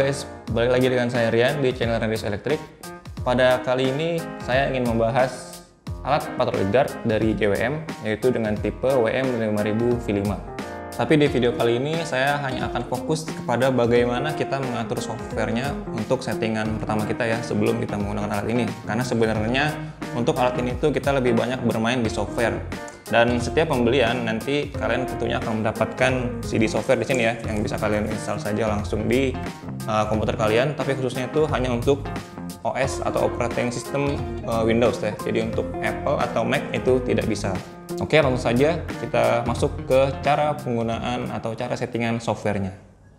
guys, balik lagi dengan saya Rian di channel Radius Elektrik. Pada kali ini saya ingin membahas alat patroli guard dari JWM, yaitu dengan tipe WM5000 V5. Tapi di video kali ini saya hanya akan fokus kepada bagaimana kita mengatur softwarenya untuk settingan pertama kita ya, sebelum kita menggunakan alat ini. Karena sebenarnya untuk alat ini tuh kita lebih banyak bermain di software. Dan setiap pembelian nanti kalian tentunya akan mendapatkan CD software di sini ya, yang bisa kalian install saja langsung di komputer kalian. Tapi khususnya itu hanya untuk OS atau operating system Windows ya. Jadi untuk Apple atau Mac itu tidak bisa. Oke, langsung saja kita masuk ke cara penggunaan atau cara settingan softwarenya.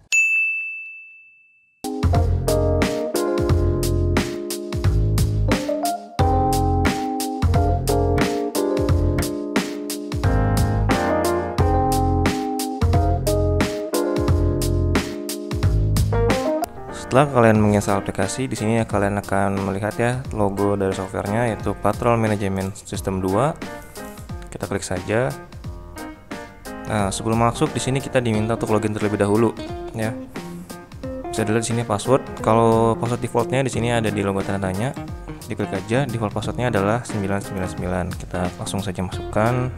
Setelah kalian menginstal aplikasi, di sini kalian akan melihat ya logo dari softwarenya, yaitu Patrol Management System 2. Kita klik saja. Nah, sebelum masuk di sini kita diminta untuk login terlebih dahulu ya. Bisa dilihat di sini password. Kalau password defaultnya di sini ada di logo tanda tanya. Diklik aja, default passwordnya adalah 999. Kita langsung saja masukkan.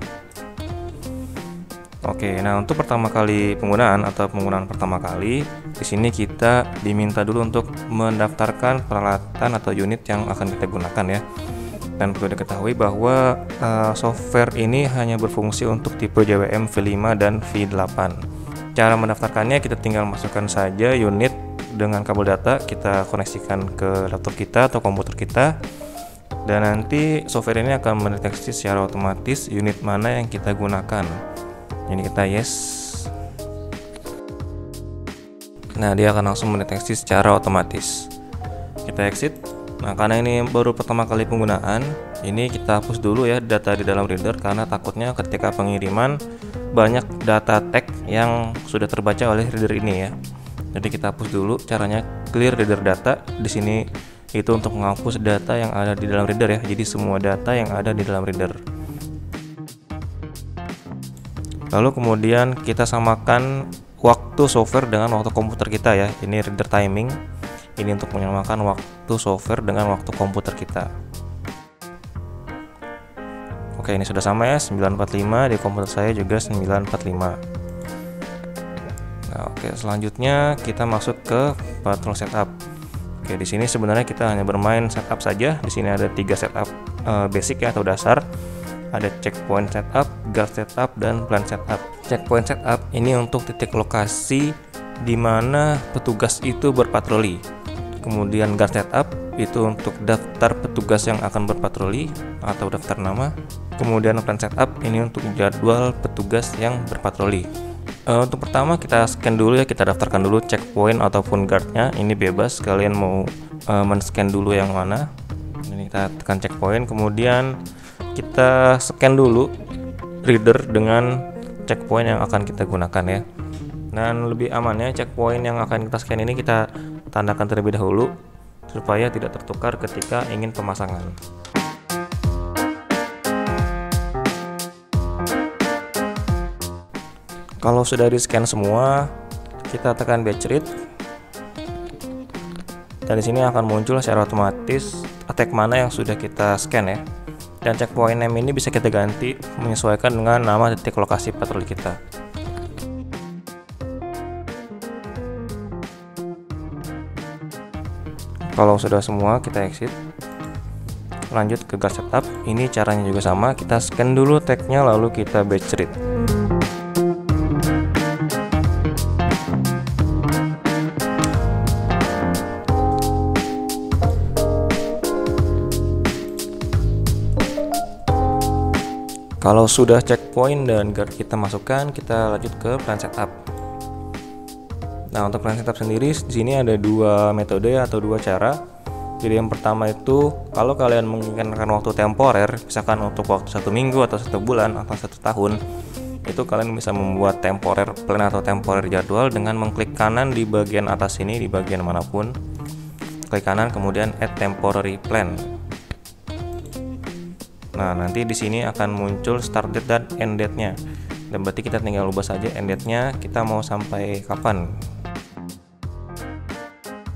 Oke, nah untuk pertama kali penggunaan pertama kali, di sini kita diminta dulu untuk mendaftarkan peralatan atau unit yang akan kita gunakan ya. Dan perlu diketahui bahwa software ini hanya berfungsi untuk tipe JWM V5 dan V8. Cara mendaftarkannya kita tinggal masukkan saja unit dengan kabel data, kita koneksikan ke laptop kita atau komputer kita. Dan nanti software ini akan mendeteksi secara otomatis unit mana yang kita gunakan. Ini kita yes. Nah, dia akan langsung mendeteksi secara otomatis. Kita exit. Nah, karena ini baru pertama kali penggunaan, ini kita hapus dulu ya data di dalam reader, karena takutnya ketika pengiriman banyak data tag yang sudah terbaca oleh reader ini ya. Jadi kita hapus dulu. Caranya clear reader data. Di sini itu untuk menghapus data yang ada di dalam reader ya. Jadi semua data yang ada di dalam reader. Lalu kemudian kita samakan waktu software dengan waktu komputer kita ya. Ini reader timing. Ini untuk menyamakan waktu software dengan waktu komputer kita. Oke, ini sudah sama ya, 945. Di komputer saya juga 945. Nah, oke, selanjutnya kita masuk ke patrol setup. Oke, di sini sebenarnya kita hanya bermain setup saja. Di sini ada 3 setup basic ya atau dasar. Ada checkpoint setup, guard setup, dan plan setup. Checkpoint setup ini untuk titik lokasi di mana petugas itu berpatroli. Kemudian guard setup itu untuk daftar petugas yang akan berpatroli atau daftar nama. Kemudian plan setup ini untuk jadwal petugas yang berpatroli. Untuk pertama kita scan dulu ya, kita daftarkan dulu checkpoint ataupun guardnya. Ini bebas, kalian mau men-scan dulu yang mana. Ini kita tekan checkpoint, kemudian kita scan dulu reader dengan checkpoint yang akan kita gunakan ya. Dan lebih amannya checkpoint yang akan kita scan ini kita tandakan terlebih dahulu supaya tidak tertukar ketika ingin pemasangan. Kalau sudah di scan semua, kita tekan batch read. Dan di sini akan muncul secara otomatis tag mana yang sudah kita scan ya. Dan checkpoint name ini bisa kita ganti menyesuaikan dengan nama titik lokasi patroli kita. Kalau sudah semua, kita exit. Lanjut ke guard setup. Ini caranya juga sama, kita scan dulu tagnya lalu kita batch read. Kalau sudah checkpoint dan guard kita masukkan, kita lanjut ke plan setup. Nah, untuk plan setup sendiri di sini ada 2 metode atau 2 cara. Jadi yang pertama itu kalau kalian menginginkan waktu temporer, misalkan untuk waktu 1 minggu atau 1 bulan atau 1 tahun, itu kalian bisa membuat temporer plan atau temporer jadwal dengan mengklik kanan di bagian atas ini, di bagian manapun. Klik kanan kemudian add temporary plan. Nah, nanti di sini akan muncul start date dan end date-nya. Dan berarti kita tinggal ubah saja end date-nya, kita mau sampai kapan.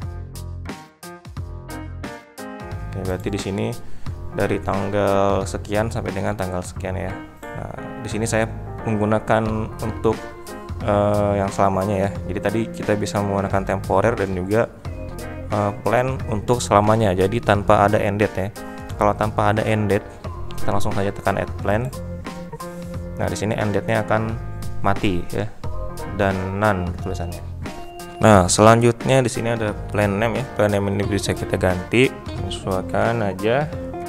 Oke, berarti di sini dari tanggal sekian sampai dengan tanggal sekian ya. Nah, di sini saya menggunakan untuk yang selamanya ya. Jadi tadi kita bisa menggunakan temporer dan juga plan untuk selamanya. Jadi tanpa ada end date ya. Kalau tanpa ada end date, kita langsung saja tekan add plan. Nah, di sini end date-nya akan mati ya, dan none tulisannya. Nah, selanjutnya di sini ada plan name ya. Plan name ini bisa kita ganti, sesuaikan aja.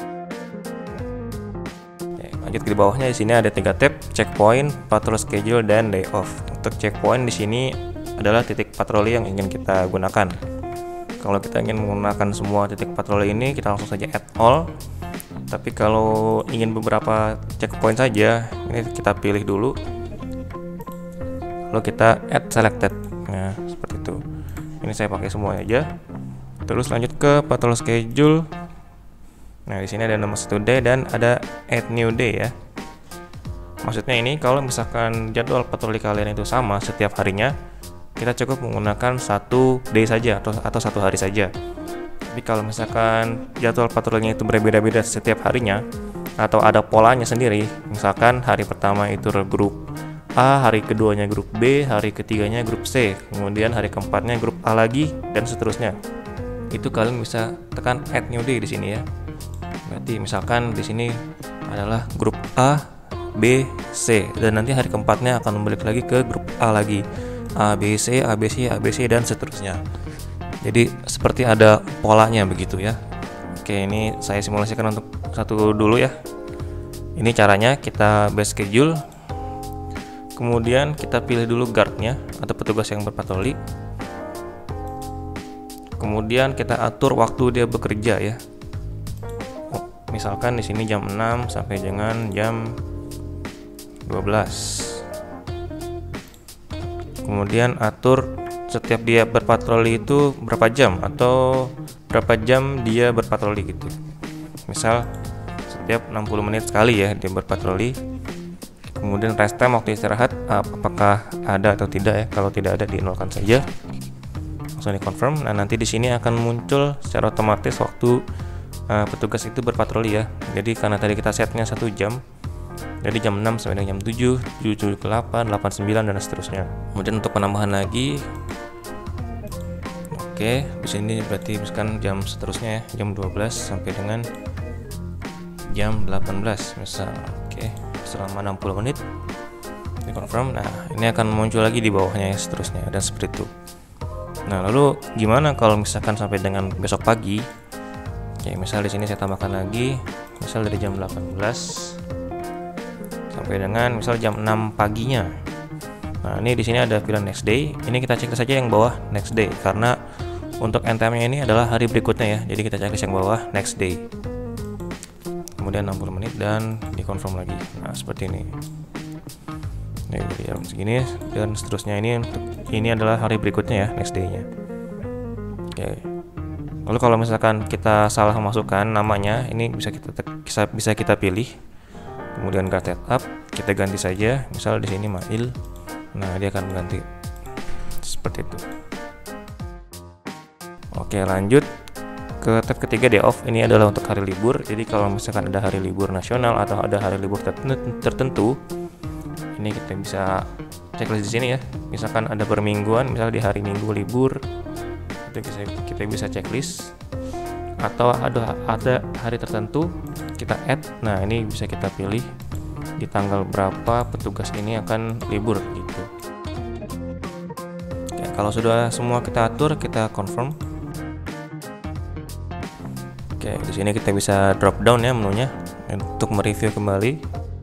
Oke, lanjut ke di bawahnya, di sini ada 3 tab: checkpoint, patrol schedule, dan day off. Untuk checkpoint di sini adalah titik patroli yang ingin kita gunakan. Kalau kita ingin menggunakan semua titik patroli ini, kita langsung saja add all. Tapi kalau ingin beberapa checkpoint saja, ini kita pilih dulu, lalu kita add selected. Nah, seperti itu. Ini saya pakai semua aja. Terus lanjut ke patrol schedule. Nah, di sini ada nama satu day dan ada add new day ya. Maksudnya ini kalau misalkan jadwal patroli kalian itu sama setiap harinya, kita cukup menggunakan satu day saja atau satu hari saja. Tapi kalau misalkan jadwal patrolinya itu berbeda-beda setiap harinya atau ada polanya sendiri, misalkan hari pertama itu grup A, hari keduanya grup B, hari ketiganya grup C, kemudian hari keempatnya grup A lagi, dan seterusnya. Itu kalian bisa tekan add new day di sini ya. Berarti misalkan di sini adalah grup A, B, C, dan nanti hari keempatnya akan balik lagi ke grup A lagi. A, B, C, A, B, C, A, B, C, dan seterusnya. Jadi seperti ada polanya begitu ya. Oke, ini saya simulasikan untuk satu dulu ya. Ini caranya, kita base schedule, kemudian kita pilih dulu guardnya atau petugas yang berpatroli. Kemudian kita atur waktu dia bekerja ya. Misalkan di sini jam 6 sampai dengan jam 12. Kemudian atur setiap dia berpatroli itu berapa jam atau berapa jam dia berpatroli gitu. Misal setiap 60 menit sekali ya dia berpatroli. Kemudian rest time, waktu istirahat, apakah ada atau tidak ya. Kalau tidak ada, dinolkan saja. Langsung di confirm. Nah, nanti di sini akan muncul secara otomatis waktu petugas itu berpatroli ya. Jadi karena tadi kita setnya 1 jam, jadi jam 6 sampai dengan jam 7, 7 ke 8, 8, 9, dan seterusnya. Kemudian untuk penambahan lagi, oke, di sini berarti misalkan jam seterusnya ya, jam 12 sampai dengan jam 18 misal. Oke, selama 60 menit di confirm. Nah, ini akan muncul lagi di bawahnya ya, seterusnya, dan seperti itu. Nah, lalu gimana kalau misalkan sampai dengan besok pagi? Oke, misal di sini saya tambahkan lagi, misal dari jam 18 sampai dengan misal jam 6 paginya. Nah, ini di sini ada pilihan next day. Ini kita cek saja yang bawah next day karena untuk end time-nya ini adalah hari berikutnya ya. Jadi kita cek yang bawah next day. Kemudian 60 menit dan dikonfirm lagi. Nah, seperti ini. Nah, jadi jam segini dan seterusnya. Ini adalah hari berikutnya ya, next day-nya. Oke. Lalu kalau misalkan kita salah memasukkan namanya, ini bisa kita pilih. Kemudian guard setup, kita ganti saja. Misal di sini Mail. Nah, dia akan mengganti seperti itu. Oke, lanjut ke tab ketiga, day off. Ini adalah untuk hari libur. Jadi kalau misalkan ada hari libur nasional atau ada hari libur tertentu, ini kita bisa checklist di sini ya. Misalkan ada permingguan, misal di hari Minggu libur, itu kita bisa checklist. Atau ada hari tertentu kita add. Nah, ini bisa kita pilih di tanggal berapa petugas ini akan libur gitu. Oke, kalau sudah semua kita atur, kita confirm. Oke, di sini kita bisa drop down ya menunya untuk mereview kembali.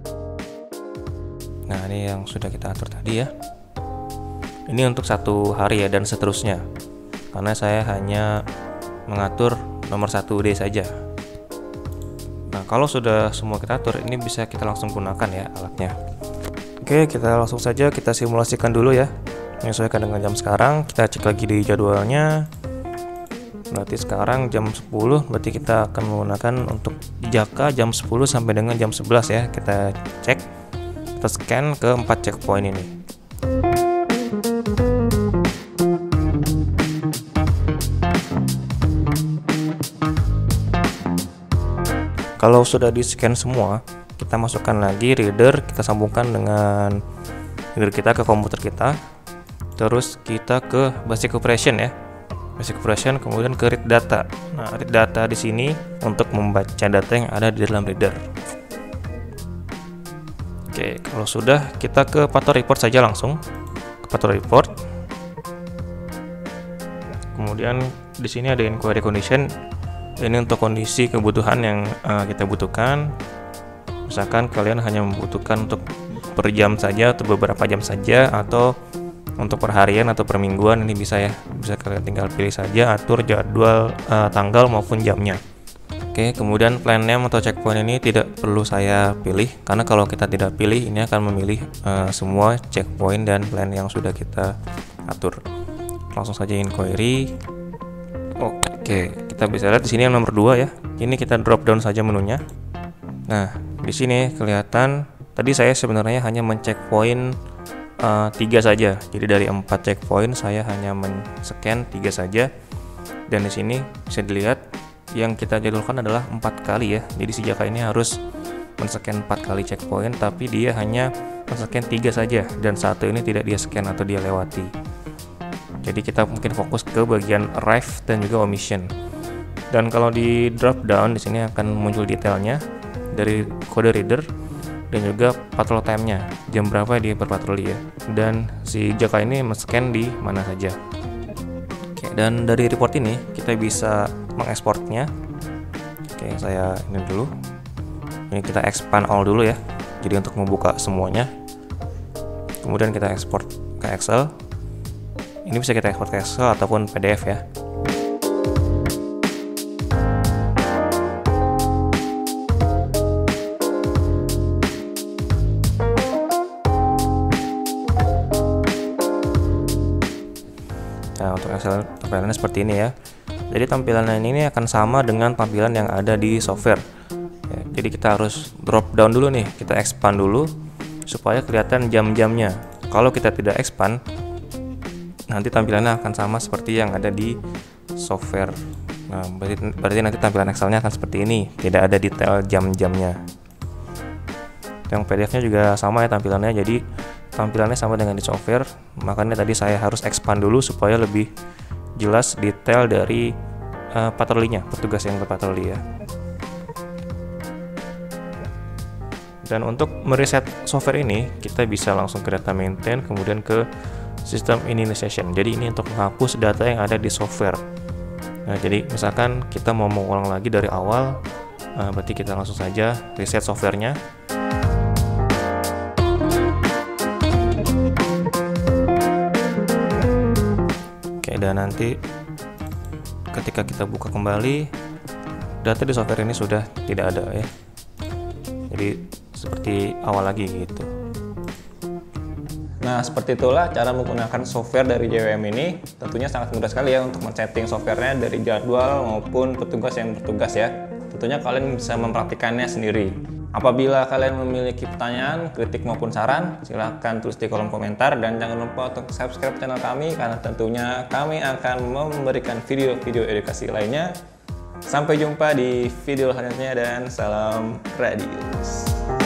Nah, ini yang sudah kita atur tadi ya. Ini untuk satu hari ya, dan seterusnya. Karena saya hanya mengatur nomor 1D saja. Nah, kalau sudah semua kita atur, ini bisa kita langsung gunakan ya alatnya. Oke, kita langsung saja kita simulasikan dulu ya. Menyesuaikan dengan jam sekarang, kita cek lagi di jadwalnya. Berarti sekarang jam 10, berarti kita akan menggunakan untuk Jaka jam 10 sampai dengan jam 11 ya. Kita cek, kita scan ke 4 checkpoint ini. kalau sudah di scan semua, kita masukkan lagi reader, kita sambungkan dengan reader kita ke komputer kita. Terus kita ke basic operation ya. Basic operation, kemudian ke read data. Nah, read data di sini untuk membaca data yang ada di dalam reader. Oke, kalau sudah, kita ke Pathor report saja langsung. Ke Pathor report. Kemudian di sini ada inquiry condition. Ini untuk kondisi kebutuhan yang kita butuhkan. Misalkan kalian hanya membutuhkan untuk per jam saja atau beberapa jam saja, atau untuk per harian atau per mingguan, ini bisa ya. Bisa kalian tinggal pilih saja, atur jadwal, tanggal maupun jamnya. Oke, kemudian plan name atau checkpoint ini tidak perlu saya pilih, karena kalau kita tidak pilih, ini akan memilih semua checkpoint dan plan yang sudah kita atur. Langsung saja inquiry. Oke, kita bisa lihat di sini yang nomor 2 ya. Ini kita drop down saja menunya. Nah, di sini kelihatan tadi saya sebenarnya hanya men-checkpoint 3 saja. Jadi dari 4 checkpoint saya hanya men-scan 3 saja. Dan di sini bisa dilihat yang kita jadwalkan adalah 4 kali ya. Jadi si Jaka ini harus men-scan 4 kali checkpoint, tapi dia hanya men-scan 3 saja, dan satu ini tidak dia scan atau dia lewati. Jadi kita mungkin fokus ke bagian arrive dan juga omission. Dan kalau di drop down di sini akan muncul detailnya dari kode reader dan juga patrol time-nya, jam berapa dia berpatroli ya. Dan si Jaka ini men-scan di mana saja. Oke, dan dari report ini kita bisa mengekspornya. Oke, saya ini dulu. Ini kita expand all dulu ya. Jadi untuk membuka semuanya. Kemudian kita ekspor ke Excel. Ini bisa kita ekspor ke Excel ataupun PDF ya. Nah, untuk Excel tampilannya seperti ini ya. Jadi tampilan ini akan sama dengan tampilan yang ada di software. Ya, jadi kita harus drop down dulu nih, kita expand dulu supaya kelihatan jam-jamnya. Kalau kita tidak expand, nanti tampilannya akan sama seperti yang ada di software. Nah, berarti nanti tampilan Excelnya akan seperti ini, tidak ada detail jam-jamnya. Yang PDF-nya juga sama ya tampilannya, jadi tampilannya sama dengan di software. Makanya tadi saya harus expand dulu supaya lebih jelas detail dari patrolinya, petugas yang berpatroli ya. Dan untuk mereset software ini, kita bisa langsung ke data maintain, kemudian ke System Initialization. Jadi ini untuk menghapus data yang ada di software. Nah, jadi misalkan kita mau mengulang lagi dari awal, berarti kita langsung saja reset softwarenya. Oke, dan nanti ketika kita buka kembali, data di software ini sudah tidak ada ya. Jadi seperti awal lagi gitu. Nah, seperti itulah cara menggunakan software dari JWM ini. Tentunya sangat mudah sekali ya untuk men-setting softwarenya dari jadwal maupun petugas yang bertugas ya. Tentunya kalian bisa mempraktikannya sendiri. Apabila kalian memiliki pertanyaan, kritik maupun saran, silahkan tulis di kolom komentar. Dan jangan lupa untuk subscribe channel kami, karena tentunya kami akan memberikan video-video edukasi lainnya. Sampai jumpa di video selanjutnya dan salam Radius.